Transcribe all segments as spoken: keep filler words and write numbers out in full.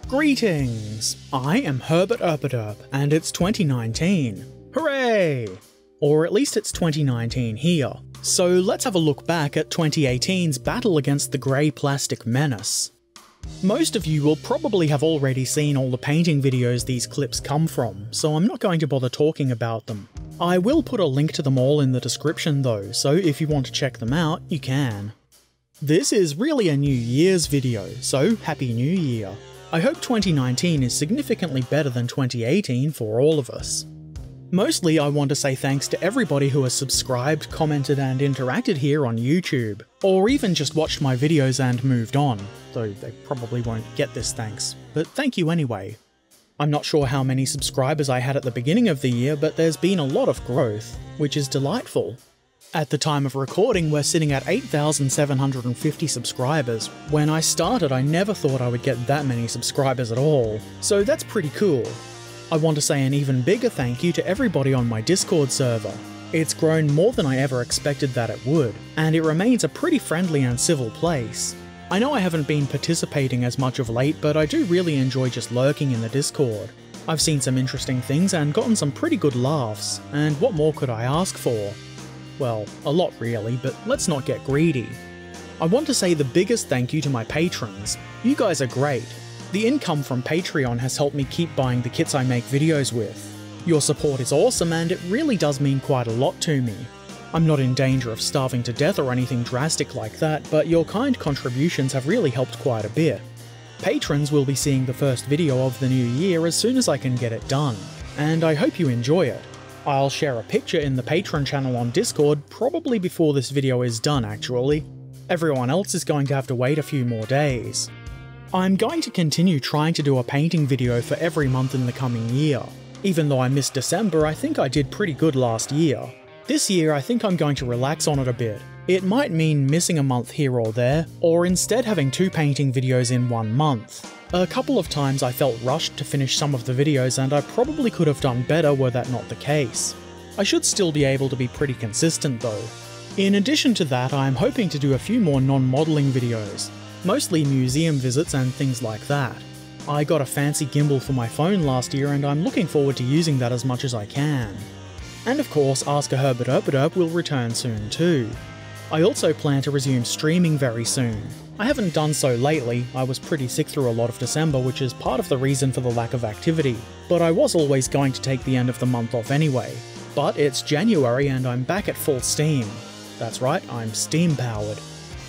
Greetings! I am Herbert Erpaderp, and it's twenty nineteen. Hooray! Or at least it's twenty nineteen here. So let's have a look back at twenty eighteen's battle against the grey plastic menace. Most of you will probably have already seen all the painting videos these clips come from, so I'm not going to bother talking about them. I will put a link to them all in the description though, so if you want to check them out, you can. This is really a New Year's video, so Happy New Year. I hope twenty nineteen is significantly better than twenty eighteen for all of us. Mostly I want to say thanks to everybody who has subscribed, commented and interacted here on YouTube, or even just watched my videos and moved on, though they probably won't get this thanks, but thank you anyway. I'm not sure how many subscribers I had at the beginning of the year, but there's been a lot of growth, which is delightful. At the time of recording, we're sitting at eight thousand seven hundred fifty subscribers. When I started, I never thought I would get that many subscribers at all, so that's pretty cool. I want to say an even bigger thank you to everybody on my Discord server. It's grown more than I ever expected that it would, and it remains a pretty friendly and civil place. I know I haven't been participating as much of late, but I do really enjoy just lurking in the Discord. I've seen some interesting things and gotten some pretty good laughs, and what more could I ask for? Well, a lot really, but let's not get greedy. I want to say the biggest thank you to my patrons. You guys are great. The income from Patreon has helped me keep buying the kits I make videos with. Your support is awesome and it really does mean quite a lot to me. I'm not in danger of starving to death or anything drastic like that, but your kind contributions have really helped quite a bit. Patrons will be seeing the first video of the new year as soon as I can get it done, and I hope you enjoy it. I'll share a picture in the Patreon channel on Discord probably before this video is done actually. Everyone else is going to have to wait a few more days. I'm going to continue trying to do a painting video for every month in the coming year. Even though I missed December, I think I did pretty good last year. This year I think I'm going to relax on it a bit. It might mean missing a month here or there, or instead having two painting videos in one month. A couple of times I felt rushed to finish some of the videos and I probably could have done better were that not the case. I should still be able to be pretty consistent though. In addition to that, I am hoping to do a few more non-modelling videos, mostly museum visits and things like that. I got a fancy gimbal for my phone last year and I'm looking forward to using that as much as I can. And of course, Ask a Herbert Erpaderp will return soon too. I also plan to resume streaming very soon. I haven't done so lately, I was pretty sick through a lot of December, which is part of the reason for the lack of activity, but I was always going to take the end of the month off anyway. But it's January and I'm back at full steam. That's right, I'm steam powered.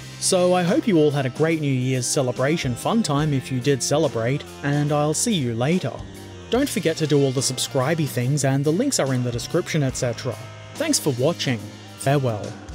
So I hope you all had a great New Year's celebration fun time if you did celebrate, and I'll see you later. Don't forget to do all the subscribey things and the links are in the description et cetera. Thanks for watching. Farewell.